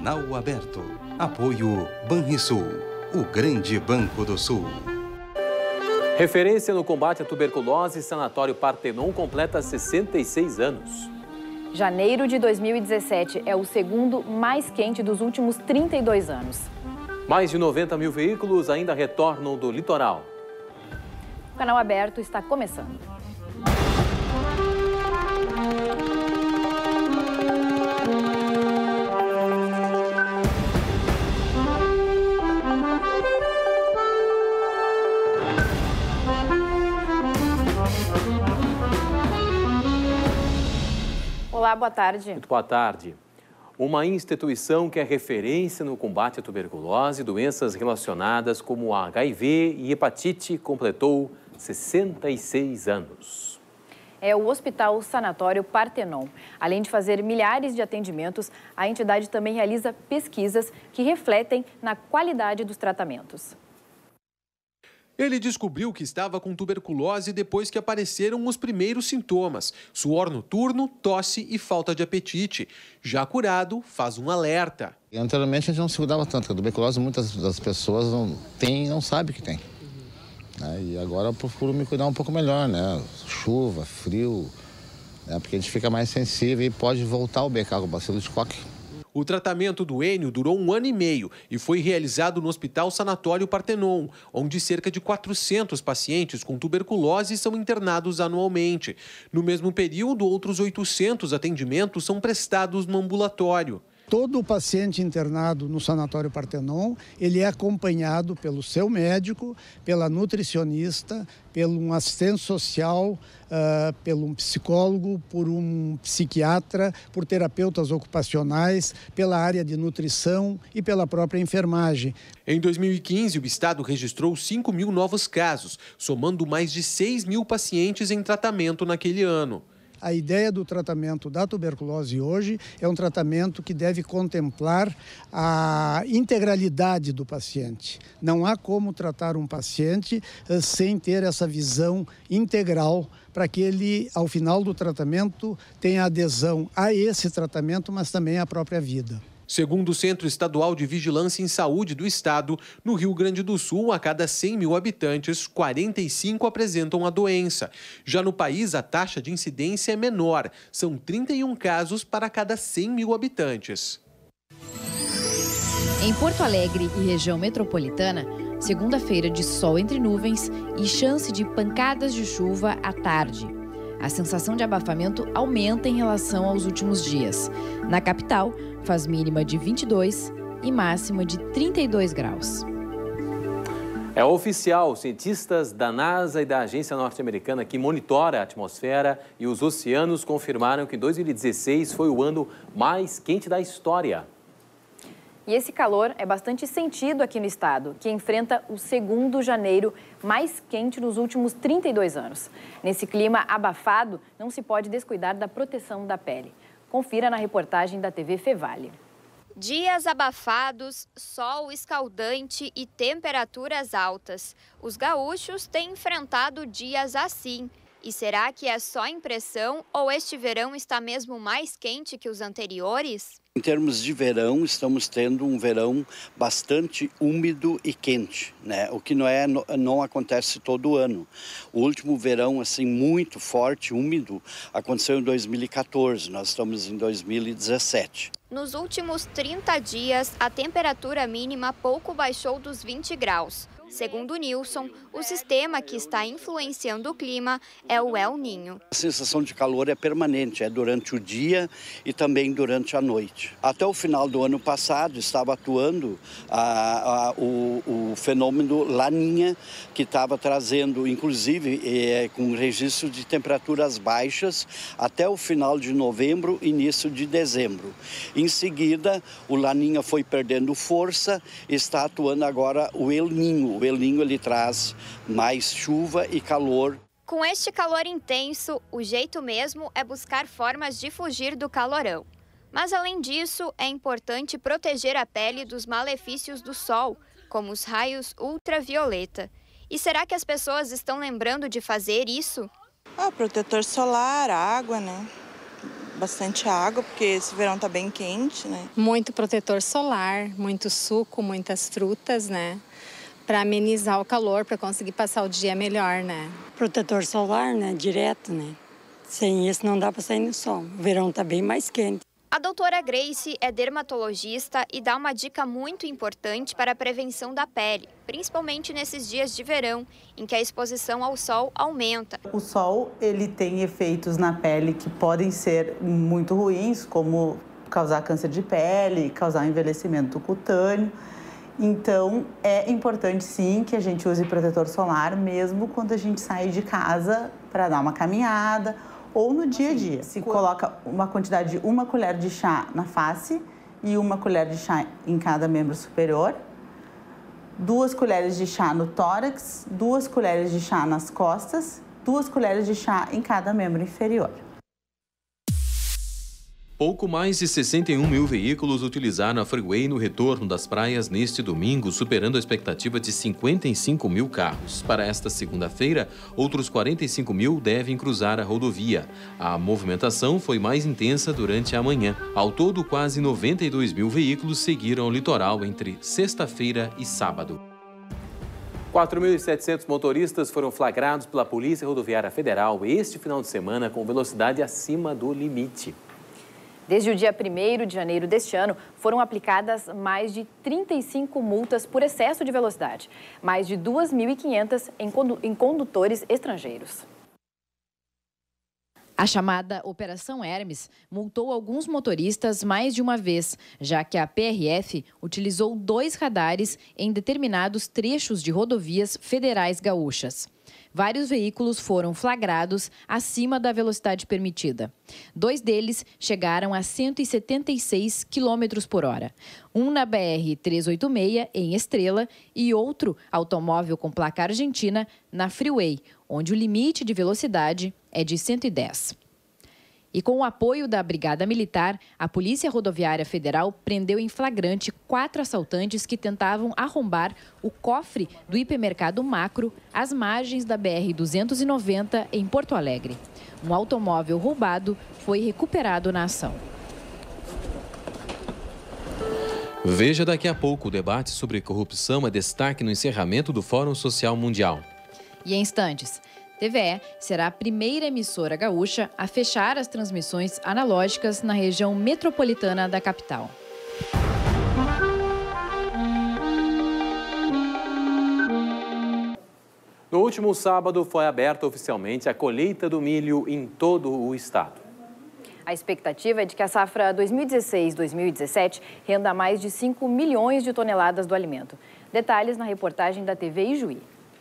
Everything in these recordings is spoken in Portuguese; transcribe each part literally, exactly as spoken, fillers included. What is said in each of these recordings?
Canal Aberto. Apoio Banrisul, o grande banco do Sul. Referência no combate à tuberculose, Sanatório Partenon completa sessenta e seis anos. Janeiro de dois mil e dezessete é o segundo mais quente dos últimos trinta e dois anos. Mais de noventa mil veículos ainda retornam do litoral. O Canal Aberto está começando. Olá, boa tarde. Muito boa tarde. Uma instituição que é referência no combate à tuberculose e doenças relacionadas como a H I V e hepatite completou sessenta e seis anos. É o Hospital Sanatório Partenon. Além de fazer milhares de atendimentos, a entidade também realiza pesquisas que refletem na qualidade dos tratamentos. Ele descobriu que estava com tuberculose depois que apareceram os primeiros sintomas: suor noturno, tosse e falta de apetite. Já curado, faz um alerta. Anteriormente a gente não se cuidava tanto, porque a tuberculose muitas das pessoas não tem, não sabem que tem. Né? E agora eu procuro me cuidar um pouco melhor, né? Chuva, frio, né? Porque a gente fica mais sensível e pode voltar ao B K, o bacilo de Koch. O tratamento do Enio durou um ano e meio e foi realizado no Hospital Sanatório Partenon, onde cerca de quatrocentos pacientes com tuberculose são internados anualmente. No mesmo período, outros oitocentos atendimentos são prestados no ambulatório. Todo paciente internado no Sanatório Partenon, ele é acompanhado pelo seu médico, pela nutricionista, pelo um assistente social, uh, pelo um psicólogo, por um psiquiatra, por terapeutas ocupacionais, pela área de nutrição e pela própria enfermagem. Em dois mil e quinze, o estado registrou cinco mil novos casos, somando mais de seis mil pacientes em tratamento naquele ano. A ideia do tratamento da tuberculose hoje é um tratamento que deve contemplar a integralidade do paciente. Não há como tratar um paciente uh, sem ter essa visão integral para que ele, ao final do tratamento, tenha adesão a esse tratamento, mas também à própria vida. Segundo o Centro Estadual de Vigilância em Saúde do Estado, no Rio Grande do Sul, a cada cem mil habitantes, quarenta e cinco apresentam a doença. Já no país, a taxa de incidência é menor. São trinta e um casos para cada cem mil habitantes. Em Porto Alegre e região metropolitana, segunda-feira de sol entre nuvens e chance de pancadas de chuva à tarde. A sensação de abafamento aumenta em relação aos últimos dias. Na capital, faz mínima de vinte e dois e máxima de trinta e dois graus. É oficial, cientistas da NASA e da agência norte-americana que monitora a atmosfera e os oceanos confirmaram que dois mil e dezesseis foi o ano mais quente da história. E esse calor é bastante sentido aqui no estado, que enfrenta o segundo janeiro mais quente nos últimos trinta e dois anos. Nesse clima abafado, não se pode descuidar da proteção da pele. Confira na reportagem da T V Fevale. Dias abafados, sol escaldante e temperaturas altas. Os gaúchos têm enfrentado dias assim. E será que é só impressão ou este verão está mesmo mais quente que os anteriores? Em termos de verão, estamos tendo um verão bastante úmido e quente, né? O que não, é, não acontece todo ano. O último verão, assim, muito forte, úmido, aconteceu em dois mil e quatorze, nós estamos em dois mil e dezessete. Nos últimos trinta dias, a temperatura mínima pouco baixou dos vinte graus. Segundo Nilson, o sistema que está influenciando o clima é o El Niño. A sensação de calor é permanente, é durante o dia e também durante a noite. Até o final do ano passado estava atuando a, a, o, o fenômeno Laninha, que estava trazendo, inclusive, é, com registro de temperaturas baixas até o final de novembro, início de dezembro. Em seguida, o Laninha foi perdendo força, está atuando agora o El Niño. O El Niño ele traz mais chuva e calor. Com este calor intenso, o jeito mesmo é buscar formas de fugir do calorão. Mas além disso, é importante proteger a pele dos malefícios do sol, como os raios ultravioleta. E será que as pessoas estão lembrando de fazer isso? Ah, protetor solar, água, né? bastante água, porque esse verão tá bem quente, né? Muito protetor solar, muito suco, muitas frutas, né? Para amenizar o calor, para conseguir passar o dia melhor, né? Protetor solar, né? Direto, né? Sem isso não dá para sair no sol. O verão tá bem mais quente. A doutora Grace é dermatologista e dá uma dica muito importante para a prevenção da pele, principalmente nesses dias de verão, em que a exposição ao sol aumenta. O sol, ele tem efeitos na pele que podem ser muito ruins, como causar câncer de pele, causar envelhecimento cutâneo. Então, é importante sim que a gente use protetor solar, mesmo quando a gente sai de casa para dar uma caminhada ou no dia a dia. Se coloca uma quantidade de uma colher de chá na face e uma colher de chá em cada membro superior, duas colheres de chá no tórax, duas colheres de chá nas costas, duas colheres de chá em cada membro inferior. Pouco mais de sessenta e um mil veículos utilizaram a Freeway no retorno das praias neste domingo, superando a expectativa de cinquenta e cinco mil carros. Para esta segunda-feira, outros quarenta e cinco mil devem cruzar a rodovia. A movimentação foi mais intensa durante a manhã. Ao todo, quase noventa e dois mil veículos seguiram o litoral entre sexta-feira e sábado. quatro mil e setecentos motoristas foram flagrados pela Polícia Rodoviária Federal este final de semana com velocidade acima do limite. Desde o dia primeiro de janeiro deste ano, foram aplicadas mais de trinta e cinco multas por excesso de velocidade, mais de duas mil e quinhentas em condutores estrangeiros. A chamada Operação Hermes multou alguns motoristas mais de uma vez, já que a P R F utilizou dois radares em determinados trechos de rodovias federais gaúchas. Vários veículos foram flagrados acima da velocidade permitida. Dois deles chegaram a cento e setenta e seis quilômetros por hora. Um na B R trezentos e oitenta e seis, em Estrela, e outro automóvel com placa argentina na Freeway, onde o limite de velocidade é de cento e dez. E com o apoio da Brigada Militar, a Polícia Rodoviária Federal prendeu em flagrante quatro assaltantes que tentavam arrombar o cofre do hipermercado Macro às margens da B R duzentos e noventa, em Porto Alegre. Um automóvel roubado foi recuperado na ação. Veja daqui a pouco o debate sobre corrupção é destaque no encerramento do Fórum Social Mundial. E em instantes, T V E será a primeira emissora gaúcha a fechar as transmissões analógicas na região metropolitana da capital. No último sábado foi aberta oficialmente a colheita do milho em todo o estado. A expectativa é de que a safra dois mil e dezesseis dois mil e dezessete renda mais de cinco milhões de toneladas do alimento. Detalhes na reportagem da T V Ijuí.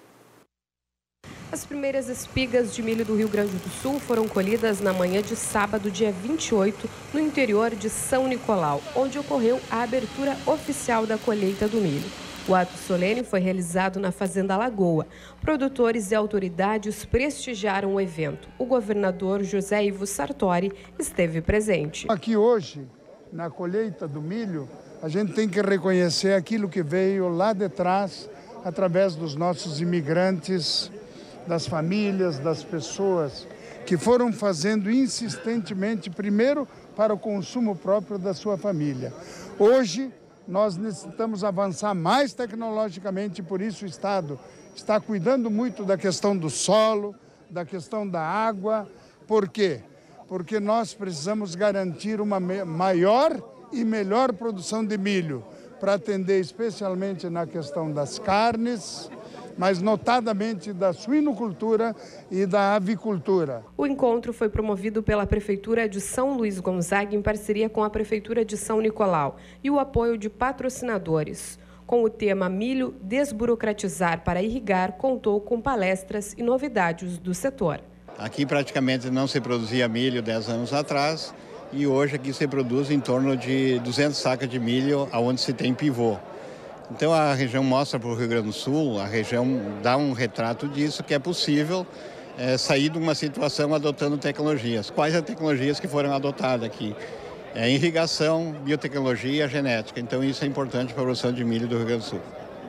As primeiras espigas de milho do Rio Grande do Sul foram colhidas na manhã de sábado, dia vinte e oito, no interior de São Nicolau, onde ocorreu a abertura oficial da colheita do milho. O ato solene foi realizado na Fazenda Lagoa. Produtores e autoridades prestigiaram o evento. O governador José Ivo Sartori esteve presente. Aqui hoje, na colheita do milho, a gente tem que reconhecer aquilo que veio lá de trás, através dos nossos imigrantes, das famílias, das pessoas que foram fazendo insistentemente, primeiro para o consumo próprio da sua família. Hoje, nós necessitamos avançar mais tecnologicamente, por isso o Estado está cuidando muito da questão do solo, da questão da água. Por quê? Porque nós precisamos garantir uma maior e melhor produção de milho, para atender especialmente na questão das carnes, mas notadamente da suinocultura e da avicultura. O encontro foi promovido pela Prefeitura de São Luís Gonzaga em parceria com a Prefeitura de São Nicolau e o apoio de patrocinadores. Com o tema Milho Desburocratizar para Irrigar, contou com palestras e novidades do setor. Aqui praticamente não se produzia milho dez anos atrás e hoje aqui se produz em torno de duzentas sacas de milho onde se tem pivô. Então a região mostra para o Rio Grande do Sul, a região dá um retrato disso, que é possível é, sair de uma situação adotando tecnologias. Quais as tecnologias que foram adotadas aqui? É irrigação, biotecnologia, genética. Então isso é importante para a produção de milho do Rio Grande do Sul.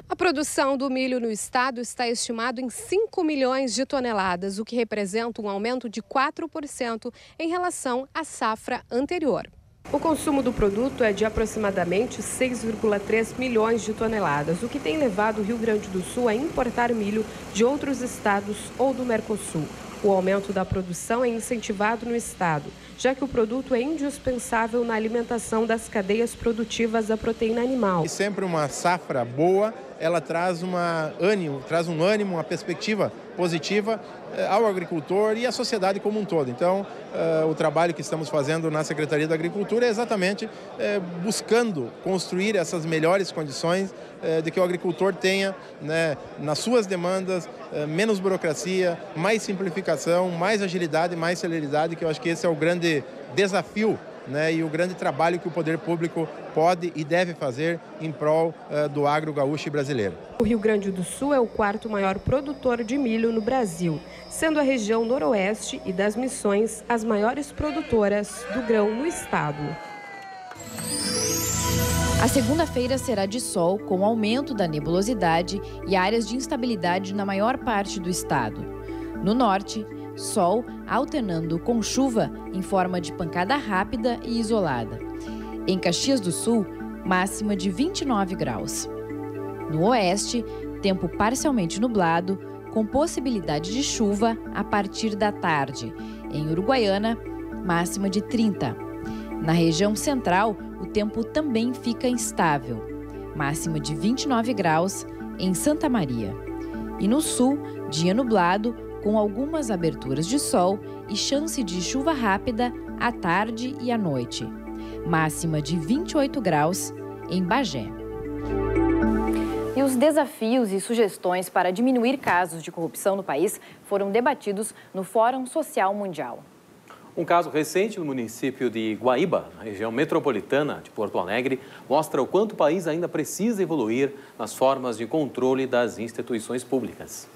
A produção do milho no estado está estimado em cinco milhões de toneladas, o que representa um aumento de quatro por cento em relação à safra anterior. O consumo do produto é de aproximadamente seis vírgula três milhões de toneladas, o que tem levado o Rio Grande do Sul a importar milho de outros estados ou do Mercosul. O aumento da produção é incentivado no estado, já que o produto é indispensável na alimentação das cadeias produtivas da proteína animal. E sempre uma safra boa, ela traz, uma ânimo, traz um ânimo, uma perspectiva positiva eh, ao agricultor e à sociedade como um todo. Então, eh, o trabalho que estamos fazendo na Secretaria da Agricultura é exatamente eh, buscando construir essas melhores condições eh, de que o agricultor tenha, né, nas suas demandas, eh, menos burocracia, mais simplificação, mais agilidade, mais celeridade, que eu acho que esse é o grande desafio, né, e o grande trabalho que o poder público pode e deve fazer em prol uh, do agro gaúcho e brasileiro. O Rio Grande do Sul é o quarto maior produtor de milho no Brasil, sendo a região noroeste e das Missões as maiores produtoras do grão no estado. A segunda-feira será de sol, com aumento da nebulosidade e áreas de instabilidade na maior parte do estado. No norte, sol alternando com chuva em forma de pancada rápida e isolada. Em Caxias do Sul, máxima de vinte e nove graus. No oeste, tempo parcialmente nublado, com possibilidade de chuva a partir da tarde. Em Uruguaiana, máxima de trinta. Na região central, o tempo também fica instável. Máxima de vinte e nove graus em Santa Maria. E no sul, dia nublado, com algumas aberturas de sol e chance de chuva rápida à tarde e à noite. Máxima de vinte e oito graus em Bagé. E os desafios e sugestões para diminuir casos de corrupção no país foram debatidos no Fórum Social Mundial. Um caso recente no município de Guaíba, na região metropolitana de Porto Alegre, mostra o quanto o país ainda precisa evoluir nas formas de controle das instituições públicas.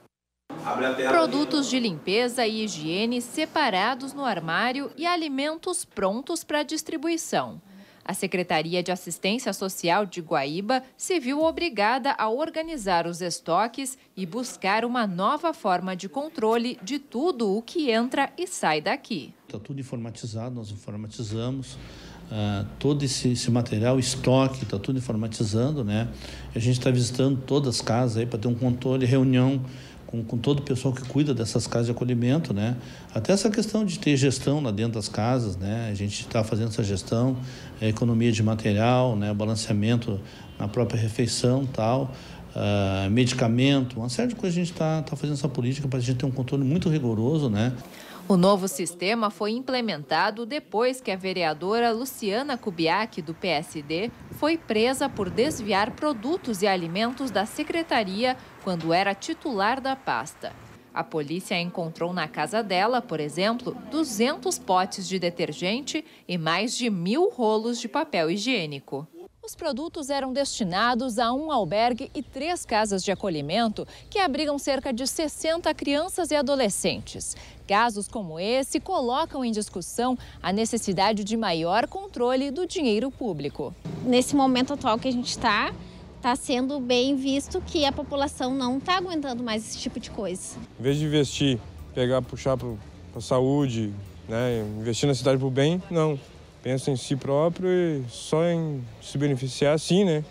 Produtos de limpeza e higiene separados no armário e alimentos prontos para distribuição. A Secretaria de Assistência Social de Guaíba se viu obrigada a organizar os estoques e buscar uma nova forma de controle de tudo o que entra e sai daqui. Está tudo informatizado, nós informatizamos. Uh, todo esse, esse material, estoque, está tudo informatizando, né? A gente está visitando todas as casas aí para ter um controle, reunião Com, com todo o pessoal que cuida dessas casas de acolhimento, né? Até essa questão de ter gestão lá dentro das casas, né? A gente está fazendo essa gestão, é, economia de material, né? Balanceamento na própria refeição, tal, uh, medicamento, uma série de coisas a gente está tá fazendo essa política para a gente ter um controle muito rigoroso, né? O novo sistema foi implementado depois que a vereadora Luciana Kubiak, do P S D, foi presa por desviar produtos e alimentos da secretaria quando era titular da pasta. A polícia encontrou na casa dela, por exemplo, duzentos potes de detergente e mais de mil rolos de papel higiênico. Os produtos eram destinados a um albergue e três casas de acolhimento que abrigam cerca de sessenta crianças e adolescentes. Casos como esse colocam em discussão a necessidade de maior controle do dinheiro público. Nesse momento atual que a gente está, está sendo bem visto que a população não está aguentando mais esse tipo de coisa. Em vez de investir, pegar, puxar para a saúde, né, investir na cidade para o bem, não. Pensa em si próprio e só em se beneficiar assim, né?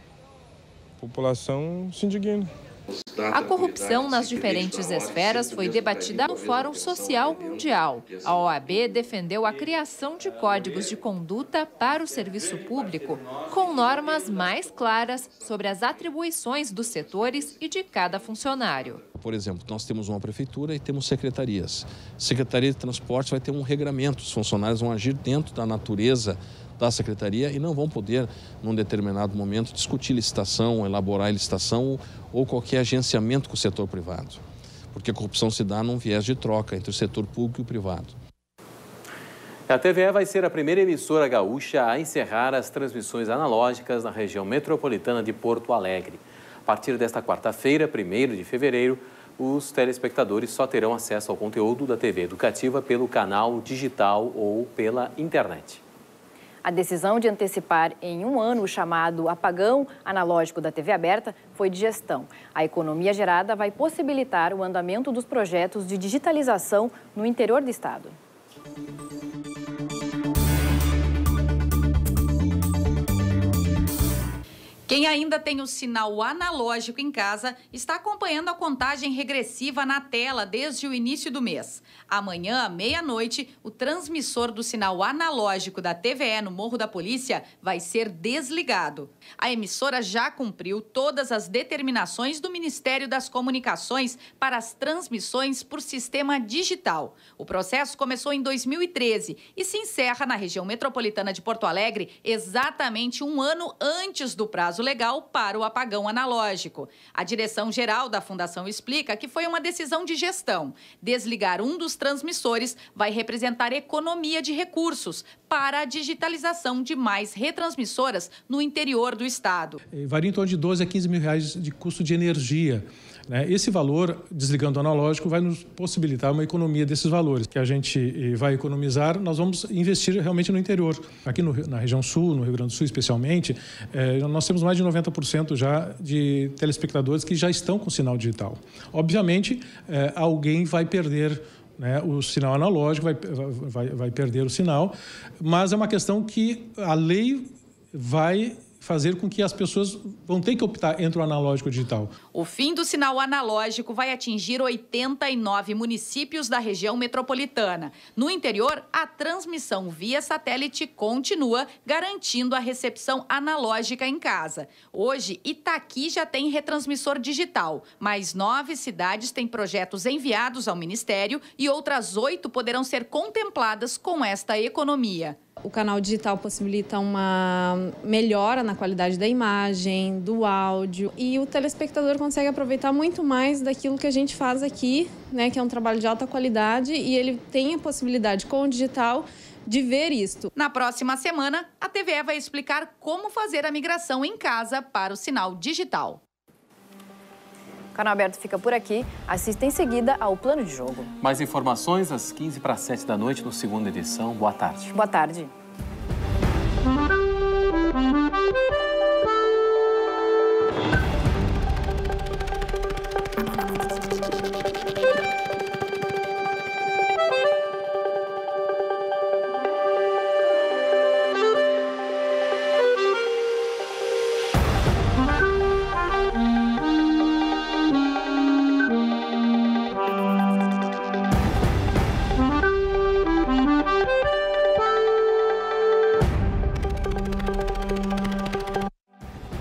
A população se indigna. A corrupção nas diferentes esferas foi debatida no Fórum Social Mundial. A O A B defendeu a criação de códigos de conduta para o serviço público, com normas mais claras sobre as atribuições dos setores e de cada funcionário. Por exemplo, nós temos uma prefeitura e temos secretarias. Secretaria de Transporte vai ter um regramento, os funcionários vão agir dentro da natureza da secretaria e não vão poder, num determinado momento, discutir licitação, elaborar licitação ou qualquer agenciamento com o setor privado. Porque a corrupção se dá num viés de troca entre o setor público e o privado. A T V E vai ser a primeira emissora gaúcha a encerrar as transmissões analógicas na região metropolitana de Porto Alegre. A partir desta quarta-feira, primeiro de fevereiro, os telespectadores só terão acesso ao conteúdo da T V Educativa pelo canal digital ou pela internet. A decisão de antecipar em um ano o chamado apagão analógico da T V aberta foi de gestão. A economia gerada vai possibilitar o andamento dos projetos de digitalização no interior do estado. Quem ainda tem o sinal analógico em casa está acompanhando a contagem regressiva na tela desde o início do mês. Amanhã, à meia-noite, o transmissor do sinal analógico da T V E no Morro da Polícia vai ser desligado. A emissora já cumpriu todas as determinações do Ministério das Comunicações para as transmissões por sistema digital. O processo começou em dois mil e treze e se encerra na região metropolitana de Porto Alegre exatamente um ano antes do prazo legal para o apagão analógico. A direção-geral da Fundação explica que foi uma decisão de gestão. Desligar um dos transmissores vai representar economia de recursos para a digitalização de mais retransmissoras no interior do estado. Varia em torno de doze a quinze mil reais de custo de energia. Esse valor, desligando o analógico, vai nos possibilitar uma economia desses valores. Que a gente vai economizar, nós vamos investir realmente no interior. Aqui no, na região sul, no Rio Grande do Sul especialmente, eh, nós temos mais de noventa por cento já de telespectadores que já estão com sinal digital. Obviamente, eh, alguém vai perder, né, o sinal analógico, vai, vai, vai perder o sinal, mas é uma questão que a lei vai fazer com que as pessoas vão ter que optar entre o analógico e o digital. O fim do sinal analógico vai atingir oitenta e nove municípios da região metropolitana. No interior, a transmissão via satélite continua, garantindo a recepção analógica em casa. Hoje, Itaqui já tem retransmissor digital, mas nove cidades têm projetos enviados ao Ministério e outras oito poderão ser contempladas com esta economia. O canal digital possibilita uma melhora na qualidade da imagem, do áudio, e o telespectador consegue aproveitar muito mais daquilo que a gente faz aqui, né, que é um trabalho de alta qualidade, e ele tem a possibilidade com o digital de ver isto. Na próxima semana, a T V E vai explicar como fazer a migração em casa para o sinal digital. O Canal Aberto fica por aqui. Assista em seguida ao Plano de Jogo. Mais informações às quinze para as sete da noite, no segunda edição. Boa tarde. Boa tarde.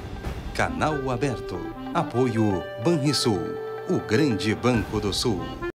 Canal Aberto. Apoio Banrisul, o grande banco do Sul.